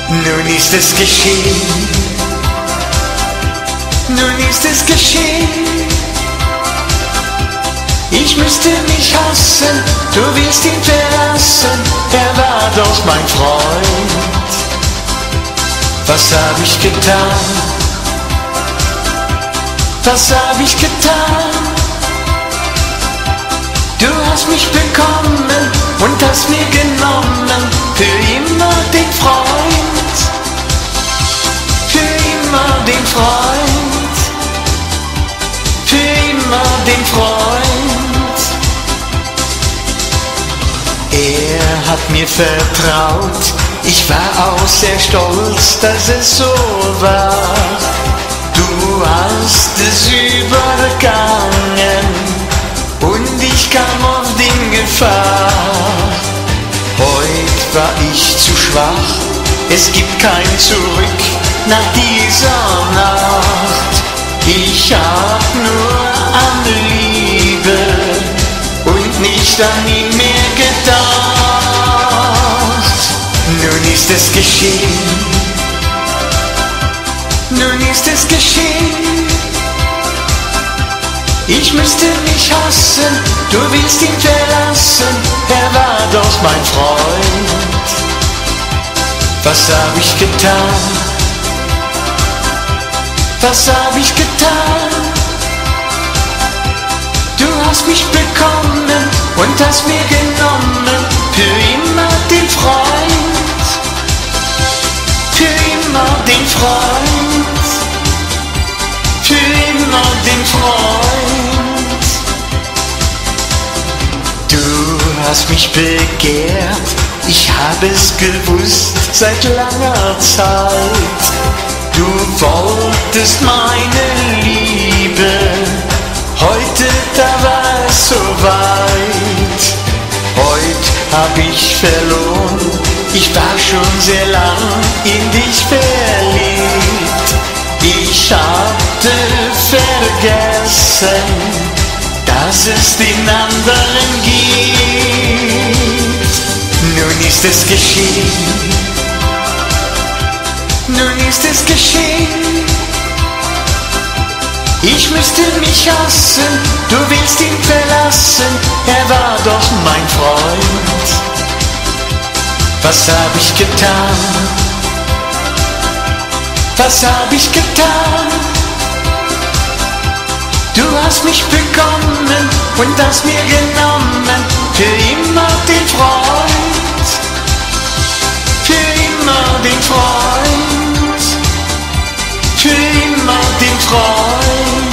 Nun ist es geschehen, nun ist es geschehen. Ich müsste mich hassen, du willst ihn verlassen, er war doch mein Freund. Was hab ich getan? Was hab ich getan? Du hast mich bekommen und hast mir genommen für immer den Freund, für immer den Freund, für immer den Freund. Er hat mir vertraut, ich war auch sehr stolz, dass es so war. Du hast es übergangen und ich kam auf den Gefahr. Heut war ich zu schwach, es gibt kein Zurück nach dieser Nacht. Ich hab nur an Liebe und nicht an ihn mehr gedacht. Nun ist es geschehen, nun ist es geschehen. Ich müsste mich hassen, du willst ihn verlassen, er war doch mein Freund. Was hab ich getan? Was hab ich getan? Du hast mich bekommen und hast mir genommen für immer den Freund, für immer den Freund, für immer den Freund. Du hast mich begehrt, ich hab es gewusst seit langer Zeit. Du wolltest meine Liebe, heute da war es so weit. Heut hab ich verloren, ich war schon sehr lang in dich verliebt. Ich hatte vergessen, dass es den anderen gibt. Nun ist es geschehen, nun ist es geschehen. Ich müsste mich hassen, du willst ihn verlassen, er war doch mein Freund. Was hab ich getan? Was hab ich getan? Du hast mich bekommen und hast mir genommen für immer den Freund, für immer den Freund, für immer den Freund.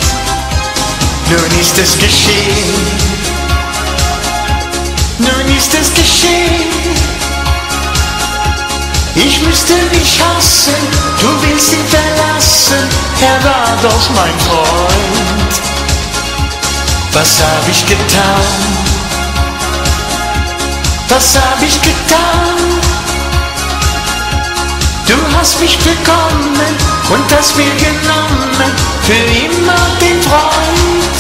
Nun ist es geschehen, nun ist es geschehen. Ich müsste mich hassen, du willst ihn verlassen, er war doch mein Freund. Was hab ich getan? Was hab ich getan? Du hast mich bekommen und hast mir genommen für immer den Freund,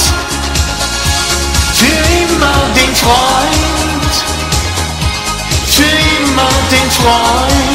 für immer den Freund, für immer den Freund.